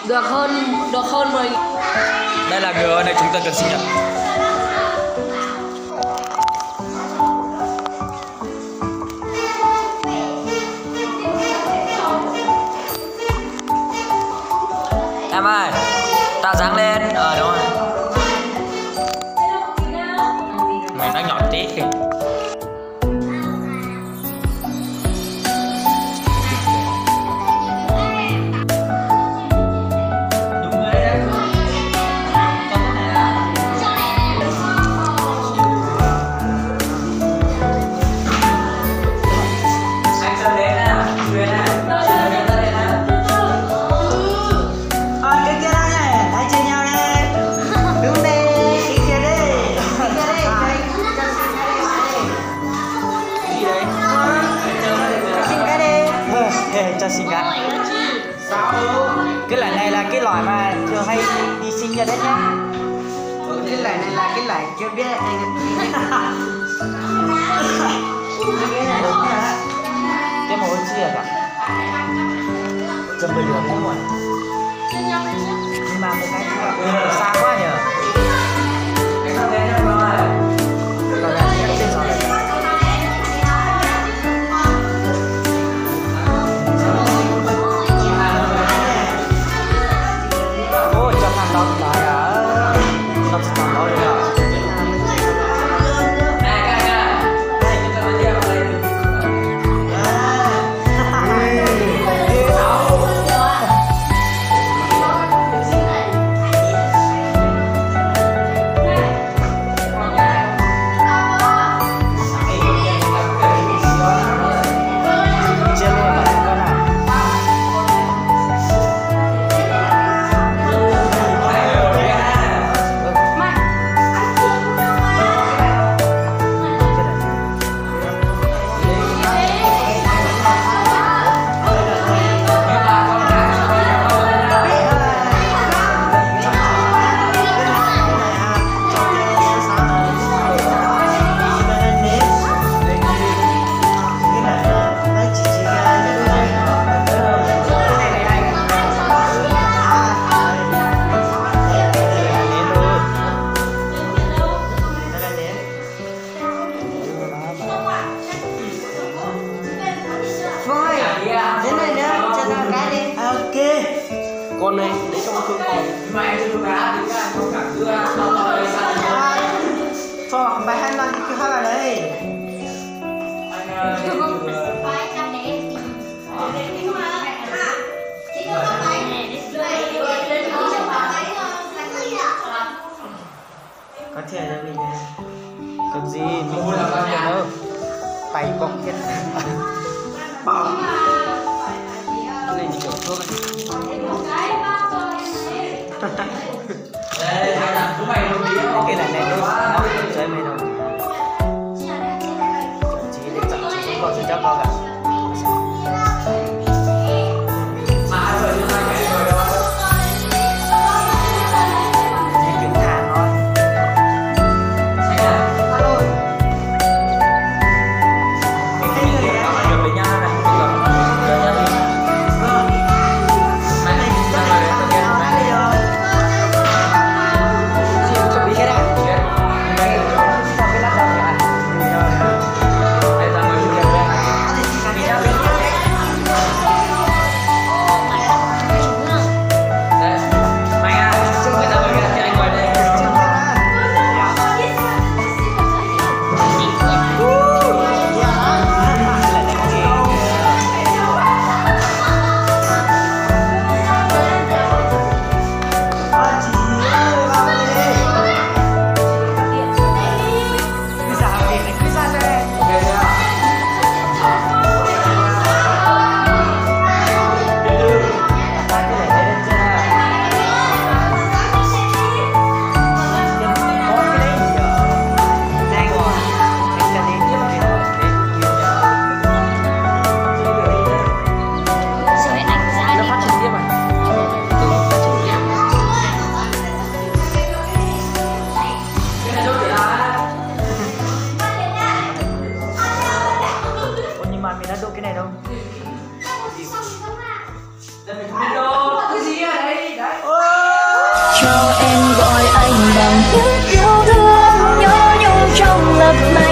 được hơn 10. Đây là người này chúng ta cần sinh nhật. Em ơi, tạo dáng lên. Đúng rồi. Mày nói nhỏ tí kìa. Cho sinh nhật. Cái loại này là cái loại mà thường hay đi sinh nhật đấy nhá. Cái loại này là cái loại chưa biết Cái màu chia cả. Chấm bưởi đường đúng rồi. Nhưng mà một cái xa quá nhờ. Cái sao thế nhá rồi. Còn là cái trên giò này. Con này lấy trong phương con. Mà em chưa cá thì các không cả đưa cho bài 25 cái hai bài đấy. Có thể là mình cần gì mình không cần đâu. Tay bọc hết. Bỏng. Cái này thì kiểu thuốc này. Cái này này nó chơi mày đâu. Chỉ để chọn chỉ có sự chấp vào cả. cho em gọi anh bằng tiếng yêu thương nhớ nhung trong lập